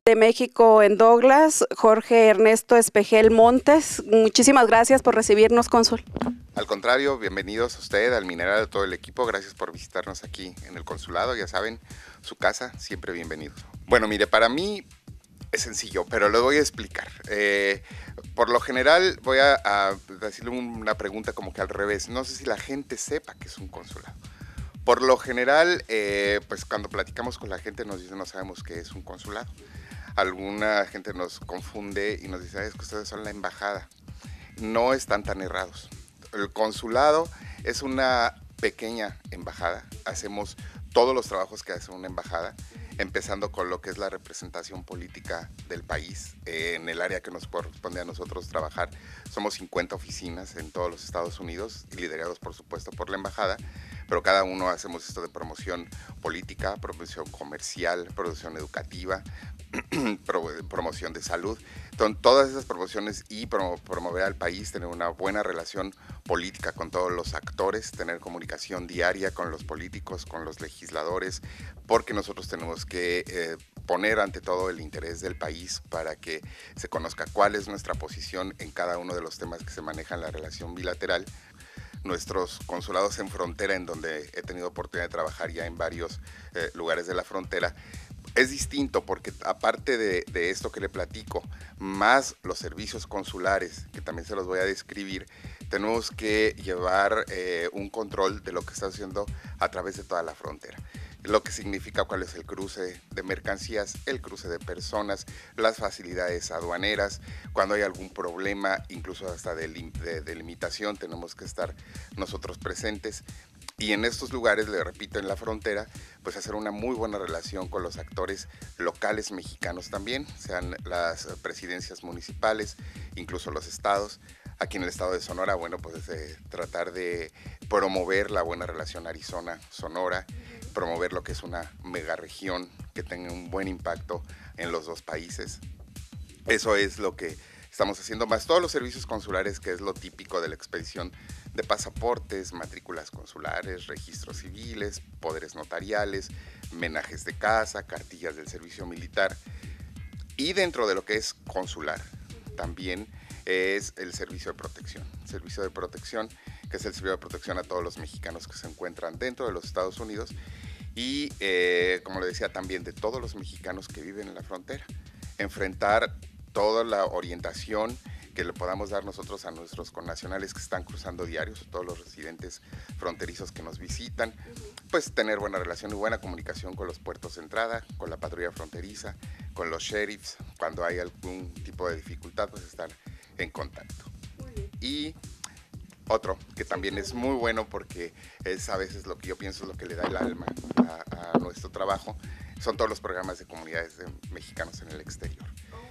de México en Douglas, Jorge Ernesto Espejel Montes. Muchísimas gracias por recibirnos, cónsul. Al contrario, bienvenidos a usted, al Mineral, a todo el equipo. Gracias por visitarnos aquí en el consulado. Ya saben, su casa, siempre bienvenidos. Bueno, mire, para mí es sencillo, pero lo voy a explicar. Por lo general, voy a decirle una pregunta como que al revés. No sé si la gente sepa que es un consulado. Por lo general, pues cuando platicamos con la gente nos dicen no sabemos qué es un consulado. Alguna gente nos confunde y nos dice, es que ustedes son la embajada. No están tan errados. El consulado es una pequeña embajada. Hacemos todos los trabajos que hace una embajada, empezando con lo que es la representación política del país. En el área que nos corresponde a nosotros trabajar, somos 50 oficinas en todos los Estados Unidos, y liderados por supuesto por la embajada, pero cada uno hacemos esto de promoción política, promoción comercial, promoción educativa, promoción de salud. Entonces, todas esas promociones y promover al país, tener una buena relación política con todos los actores, tener comunicación diaria con los políticos, con los legisladores, porque nosotros tenemos que poner ante todo el interés del país para que se conozca cuál es nuestra posición en cada uno de los temas que se manejan en la relación bilateral. Nuestros consulados en frontera, en donde he tenido oportunidad de trabajar ya en varios lugares de la frontera, es distinto porque aparte de esto que le platico, más los servicios consulares, que también se los voy a describir, tenemos que llevar un control de lo que está haciendo a través de toda la frontera. Lo que significa cuál es el cruce de mercancías, el cruce de personas, las facilidades aduaneras, cuando hay algún problema, incluso hasta de delimitación, tenemos que estar nosotros presentes. Y en estos lugares, le repito, en la frontera, pues hacer una muy buena relación con los actores locales mexicanos también, sean las presidencias municipales, incluso los estados. Aquí en el estado de Sonora, bueno, pues tratar de promover la buena relación Arizona-Sonora, promover lo que es una megaregión que tenga un buen impacto en los dos países. Eso es lo que estamos haciendo, más todos los servicios consulares, que es lo típico de la expedición de pasaportes, matrículas consulares, registros civiles, poderes notariales, menajes de casa, cartillas del servicio militar. Y dentro de lo que es consular, también es el servicio de protección. Servicio de protección, que es el servicio de protección a todos los mexicanos que se encuentran dentro de los Estados Unidos y, como le decía, también de todos los mexicanos que viven en la frontera. Enfrentar toda la orientación que le podamos dar nosotros a nuestros connacionales que están cruzando diarios, todos los residentes fronterizos que nos visitan, pues tener buena relación y buena comunicación con los puertos de entrada, con la patrulla fronteriza, con los sheriffs, cuando hay algún tipo de dificultad, pues estar en contacto. Y otro que también es muy bueno, porque es a veces lo que yo pienso es lo que le da el alma a nuestro trabajo, son todos los programas de comunidades de mexicanos en el exterior.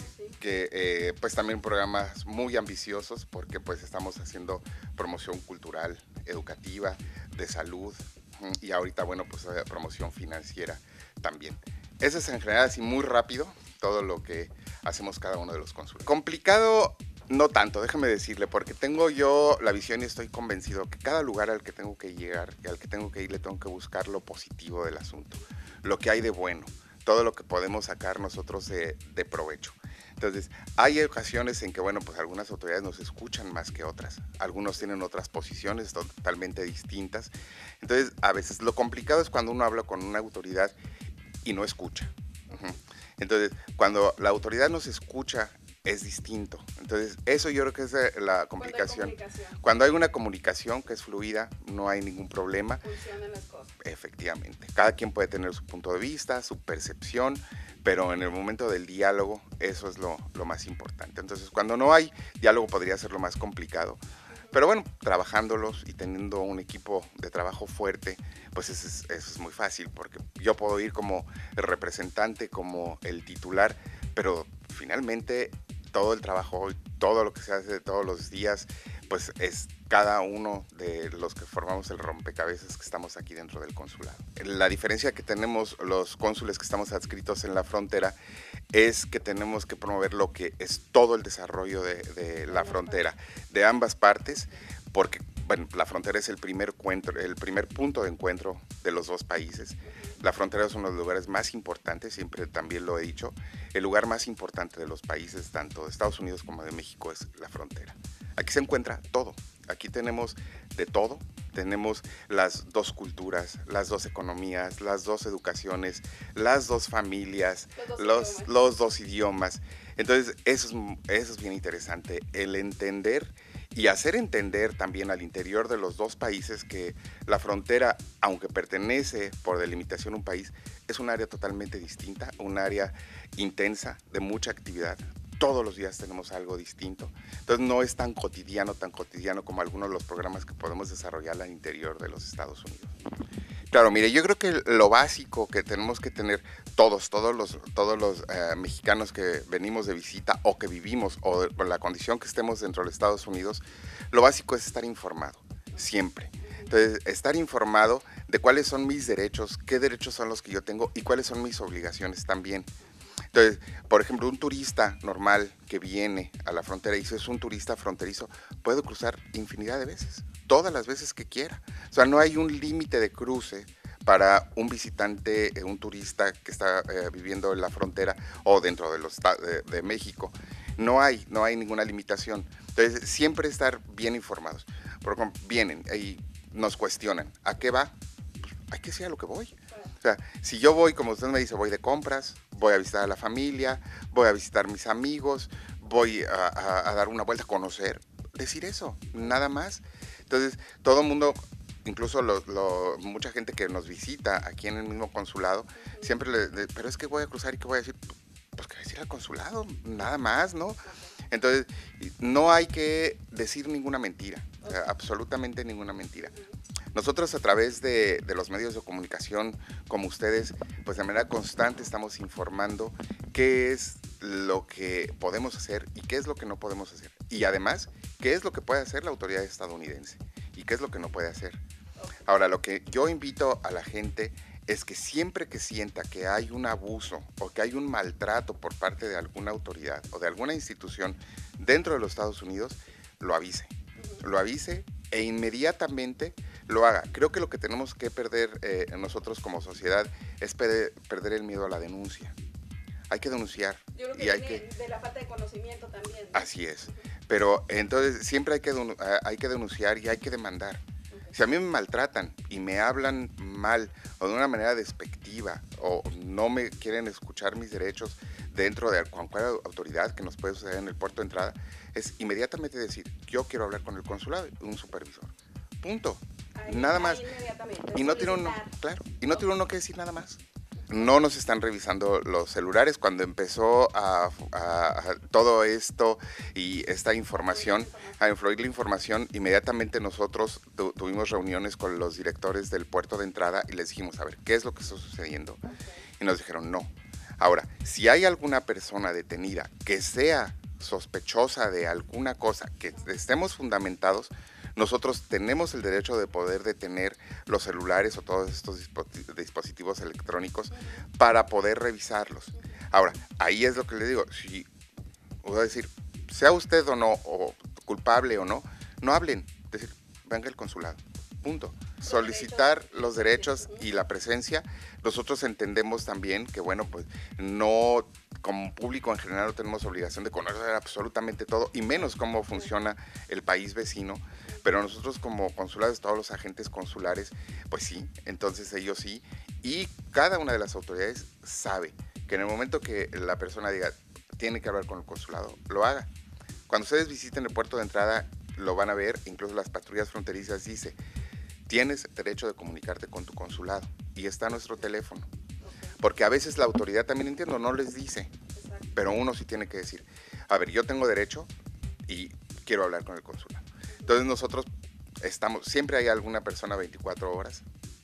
Que pues también programas muy ambiciosos, porque pues estamos haciendo promoción cultural, educativa, de salud, y ahorita, bueno, pues promoción financiera también. Eso es en general así muy rápido todo lo que hacemos cada uno de los cónsules. Complicado no tanto, déjeme decirle, porque tengo yo la visión y estoy convencido que cada lugar al que tengo que llegar y al que tengo que ir, le tengo que buscar lo positivo del asunto, lo que hay de bueno, todo lo que podemos sacar nosotros de provecho. Entonces, hay ocasiones en que, bueno, pues algunas autoridades nos escuchan más que otras. Algunos tienen otras posiciones totalmente distintas. Entonces, a veces lo complicado es cuando uno habla con una autoridad y no escucha. Entonces, cuando la autoridad nos escucha, es distinto. Entonces, eso yo creo que es la complicación. Cuando hay una comunicación que es fluida, no hay ningún problema. Funcionan las cosas. Efectivamente. Cada quien puede tener su punto de vista, su percepción, pero en el momento del diálogo, eso es lo más importante. Entonces, cuando no hay diálogo, podría ser lo más complicado. Pero bueno, trabajándolos y teniendo un equipo de trabajo fuerte, pues eso es muy fácil, porque yo puedo ir como el representante, como el titular, pero finalmente todo el trabajo, todo lo que se hace todos los días, pues es cada uno de los que formamos el rompecabezas que estamos aquí dentro del consulado. La diferencia que tenemos los cónsules que estamos adscritos en la frontera es que tenemos que promover lo que es todo el desarrollo de la frontera, de ambas partes, porque bueno, la frontera es el primer punto de encuentro de los dos países. La frontera es uno de los lugares más importantes, siempre también lo he dicho. El lugar más importante de los países, tanto de Estados Unidos como de México, es la frontera. Aquí se encuentra todo. Aquí tenemos de todo. Tenemos las dos culturas, las dos economías, las dos educaciones, las dos familias, los dos idiomas. Entonces, eso es bien interesante, el entender y hacer entender también al interior de los dos países que la frontera, aunque pertenece por delimitación a un país, es un área totalmente distinta, un área intensa, de mucha actividad. Todos los días tenemos algo distinto. Entonces no es tan cotidiano como algunos de los programas que podemos desarrollar al interior de los Estados Unidos. Claro, mire, yo creo que lo básico que tenemos que tener todos los mexicanos que venimos de visita o que vivimos o con la condición que estemos dentro de Estados Unidos, lo básico es estar informado, siempre. Entonces, estar informado de cuáles son mis derechos, qué derechos son los que yo tengo y cuáles son mis obligaciones también. Entonces, por ejemplo, un turista normal que viene a la frontera y si es un turista fronterizo, puede cruzar infinidad de veces, todas las veces que quiera. O sea, no hay un límite de cruce para un visitante, un turista que está viviendo en la frontera o dentro de México. No hay ninguna limitación. Entonces, siempre estar bien informados. Porque vienen y nos cuestionan, ¿a qué va? Pues, hay que decir a lo que voy. O sea, si yo voy, como usted me dice, voy de compras, voy a visitar a la familia, voy a visitar mis amigos, voy a dar una vuelta a conocer, decir eso, nada más. Entonces, todo el mundo, incluso mucha gente que nos visita aquí en el mismo consulado, siempre pero es que voy a cruzar y ¿qué voy a decir? Pues que decir al consulado, nada más, ¿no? Entonces, no hay que decir ninguna mentira, o sea, absolutamente ninguna mentira. Nosotros a través de los medios de comunicación como ustedes, pues de manera constante estamos informando qué es lo que podemos hacer y qué es lo que no podemos hacer. Y además, qué es lo que puede hacer la autoridad estadounidense y qué es lo que no puede hacer. Ahora, lo que yo invito a la gente es que siempre que sienta que hay un abuso o que hay un maltrato por parte de alguna autoridad o de alguna institución dentro de los Estados Unidos, lo avise. Lo avise e inmediatamente lo haga. Creo que lo que tenemos que perder nosotros como sociedad es perder el miedo a la denuncia. Hay que denunciar. Yo creo que y viene de la falta de conocimiento también, ¿no? Así es. Pero entonces siempre hay que denunciar y hay que demandar. Si a mí me maltratan y me hablan mal o de una manera despectiva o no me quieren escuchar mis derechos dentro de cualquier autoridad que nos puede suceder en el puerto de entrada, es inmediatamente decir, yo quiero hablar con el consulado, un supervisor. Punto. Nada más. Y no tiene uno, claro, y no tiene uno que decir nada más. No nos están revisando los celulares. Cuando empezó a todo esto y esta información, a influir la información, inmediatamente nosotros tuvimos reuniones con los directores del puerto de entrada y les dijimos, a ver, ¿qué es lo que está sucediendo? Y nos dijeron, no. Ahora, si hay alguna persona detenida que sea sospechosa de alguna cosa, que estemos fundamentados, nosotros tenemos el derecho de poder detener los celulares o todos estos dispositivos electrónicos para poder revisarlos. Ahora, ahí es lo que le digo, si voy a decir, sea usted o no, o culpable o no, no hablen, decir, venga al consulado, punto. Solicitar los derechos y la presencia. Nosotros entendemos también que, bueno, pues no, como público en general no tenemos obligación de conocer absolutamente todo y menos cómo funciona el país vecino, pero nosotros como consulados, todos los agentes consulares, pues sí, entonces ellos sí, y cada una de las autoridades sabe que en el momento que la persona diga, tiene que hablar con el consulado, lo haga. Cuando ustedes visiten el puerto de entrada, lo van a ver, incluso las patrullas fronterizas dice, tienes derecho de comunicarte con tu consulado y está nuestro teléfono. Porque a veces la autoridad, también entiendo, no les dice, pero uno sí tiene que decir, a ver, yo tengo derecho y quiero hablar con el consulado. Entonces nosotros siempre hay alguna persona 24 horas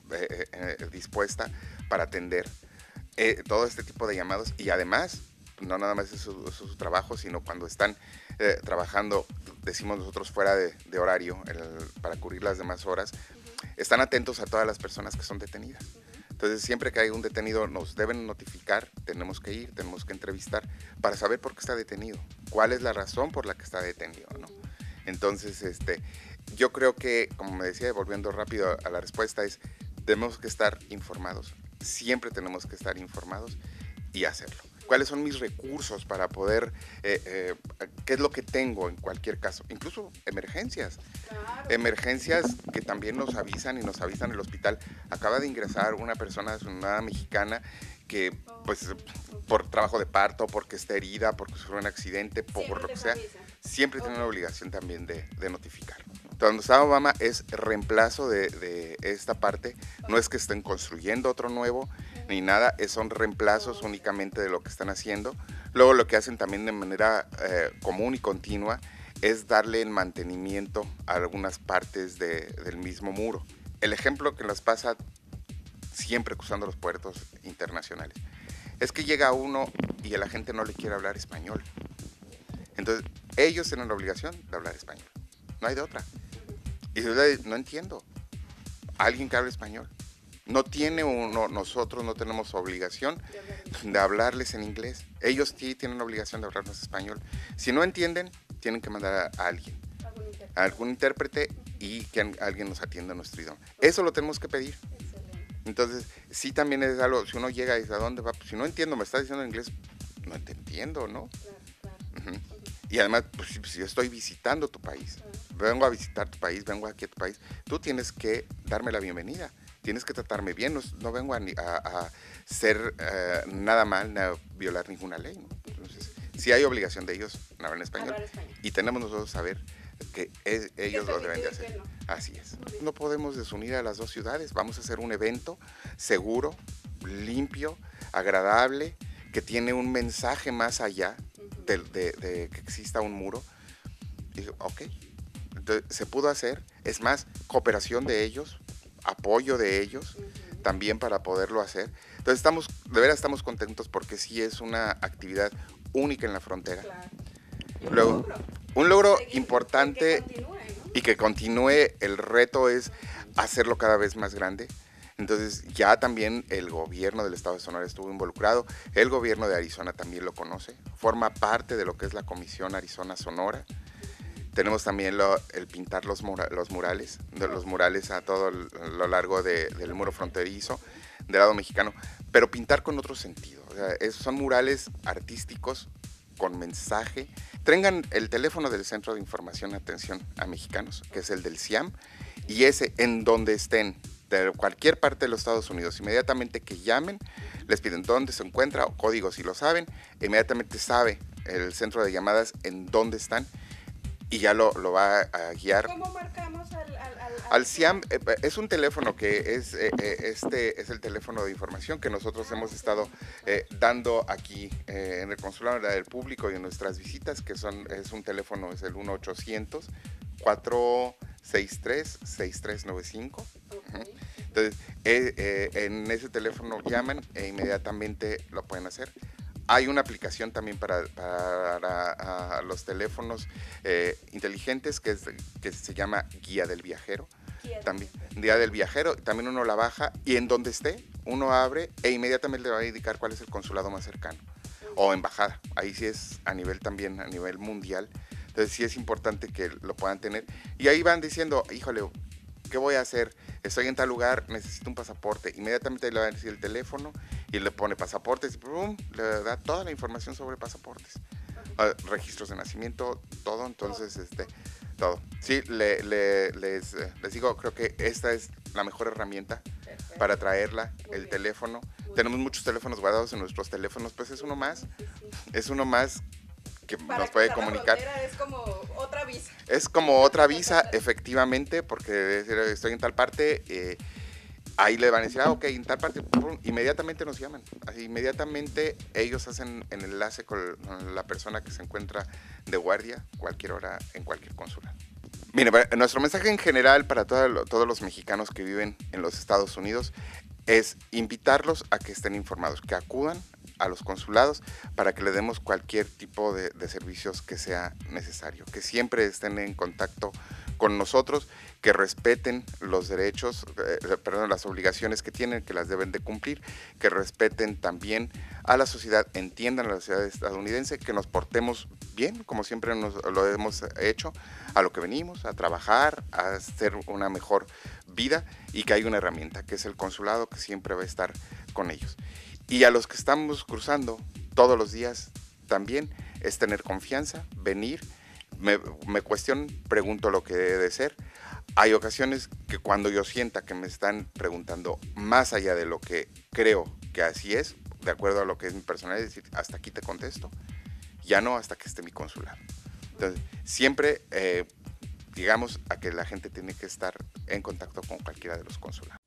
dispuesta para atender todo este tipo de llamados y además, no nada más es su trabajo, sino cuando están trabajando, decimos nosotros fuera de horario para cubrir las demás horas, están atentos a todas las personas que son detenidas. Entonces, siempre que hay un detenido, nos deben notificar, tenemos que ir, tenemos que entrevistar para saber por qué está detenido, cuál es la razón por la que está detenido, ¿no? Entonces, yo creo que, como me decía, volviendo rápido a la respuesta, tenemos que estar informados. Siempre tenemos que estar informados y hacerlo. ¿Cuáles son mis recursos para poder, qué es lo que tengo en cualquier caso? Incluso emergencias. Claro. Emergencias que también nos avisan y nos avisan el hospital. Acaba de ingresar una persona mexicana que, pues, por trabajo de parto, porque está herida, porque sufrió un accidente, por lo que sea, siempre tiene una obligación también de notificar. Cuando está Obama es reemplazo de esta parte, no es que estén construyendo otro nuevo ni nada, son reemplazos únicamente de lo que están haciendo. Luego lo que hacen también de manera común y continua es darle el mantenimiento a algunas partes del mismo muro. El ejemplo que nos pasa siempre cruzando los puertos internacionales es que llega uno y a la gente no le quiere hablar español. Entonces ellos tienen la obligación de hablar español, no hay de otra. Y yo no entiendo, alguien que hable español. No tiene uno, nosotros no tenemos obligación de hablarles en inglés. Ellos sí tienen la obligación de hablarnos español. Si no entienden, tienen que mandar a alguien, a algún intérprete, y que alguien nos atienda a nuestro idioma. Eso lo tenemos que pedir. Entonces, sí también es algo, si uno llega y dice, ¿a dónde va? Pues, si no entiendo, me está diciendo en inglés, no te entiendo, ¿no? Claro. Y además, pues, si yo estoy visitando tu país, vengo a visitar tu país, vengo aquí a tu país, tú tienes que darme la bienvenida, tienes que tratarme bien, no vengo a ser nada mal, a violar ninguna ley, ¿no? Entonces, sí hay obligación de ellos en hablar en español, y tenemos nosotros saber que ellos lo deben de hacer. Así es. No podemos desunir a las dos ciudades, vamos a hacer un evento seguro, limpio, agradable, que tiene un mensaje más allá de que exista un muro. Y dije, ok, entonces se pudo hacer, es más, cooperación de ellos, apoyo de ellos también para poderlo hacer. Entonces de veras estamos contentos porque sí es una actividad única en la frontera. Claro. Luego, un logro importante y que continúe. El reto es hacerlo cada vez más grande. Entonces ya también el gobierno del estado de Sonora estuvo involucrado, el gobierno de Arizona también lo conoce, forma parte de lo que es la Comisión Arizona-Sonora. Tenemos también el pintar los murales a todo lo largo del muro fronterizo del lado mexicano, pero pintar con otro sentido. O sea, son murales artísticos con mensaje. Tengan el teléfono del Centro de Información y Atención a Mexicanos, que es el del CIAM, y ese, en donde estén, de cualquier parte de los Estados Unidos, inmediatamente que llamen, les piden dónde se encuentra, o código si lo saben, inmediatamente sabe el centro de llamadas en dónde están, y ya lo va a guiar. ¿Cómo marcamos al CIAM? Es un teléfono que es el teléfono de información que nosotros hemos estado dando aquí en el Consulado del Público y en nuestras visitas, que es un teléfono, es el 1-800-463-6395. Okay. Entonces, en ese teléfono llaman e inmediatamente lo pueden hacer. Hay una aplicación también para los teléfonos inteligentes que se llama Guía del Viajero. Guía del Viajero, también uno la baja y en donde esté, uno abre e inmediatamente le va a indicar cuál es el consulado más cercano o embajada. Ahí sí es a nivel mundial. Entonces sí es importante que lo puedan tener. Y ahí van diciendo, híjole, ¿qué voy a hacer? Estoy en tal lugar, necesito un pasaporte. Inmediatamente le va a decir el teléfono y le pone pasaportes y ¡pum!, le da toda la información sobre pasaportes. Registros de nacimiento, todo. Entonces, todo. Sí, les digo, creo que esta es la mejor herramienta para traerla, el teléfono. Tenemos muchos teléfonos guardados en nuestros teléfonos, pues es uno más. Es uno más que nos puede comunicar. Es como otra visa. Es como otra visa, efectivamente, porque estoy en tal parte, ahí le van a decir, ok, en tal parte, pum, inmediatamente nos llaman. Así, inmediatamente ellos hacen el enlace con la persona que se encuentra de guardia cualquier hora en cualquier consulado. Mire, nuestro mensaje en general para todos los mexicanos que viven en los Estados Unidos es invitarlos a que estén informados, que acudan a los consulados para que le demos cualquier tipo de servicios que sea necesario, que siempre estén en contacto con nosotros, que respeten los derechos, las obligaciones que tienen, que las deben de cumplir, que respeten también a la sociedad, entiendan a la sociedad estadounidense, que nos portemos bien, como siempre lo hemos hecho, a lo que venimos, a trabajar, a hacer una mejor vida, y que hay una herramienta, que es el consulado, que siempre va a estar con ellos. Y a los que estamos cruzando todos los días también es tener confianza, venir, me cuestionan, pregunto lo que debe de ser. Hay ocasiones que cuando yo sienta que me están preguntando más allá de lo que creo que así es, de acuerdo a lo que es mi personalidad, es decir, hasta aquí te contesto, ya no hasta que esté mi consulado. Entonces, siempre digamos a que la gente tiene que estar en contacto con cualquiera de los consulados.